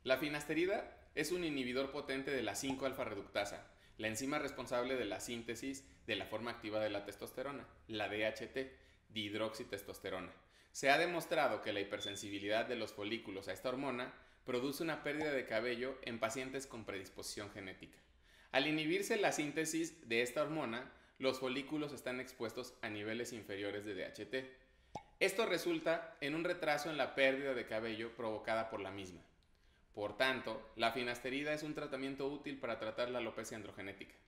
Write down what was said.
La finasterida es un inhibidor potente de la 5-alfa-reductasa, la enzima responsable de la síntesis de la forma activa de la testosterona, la DHT, dihidroxitestosterona. Se ha demostrado que la hipersensibilidad de los folículos a esta hormona produce una pérdida de cabello en pacientes con predisposición genética. Al inhibirse la síntesis de esta hormona, los folículos están expuestos a niveles inferiores de DHT. Esto resulta en un retraso en la pérdida de cabello provocada por la misma. Por tanto, la finasterida es un tratamiento útil para tratar la alopecia androgenética.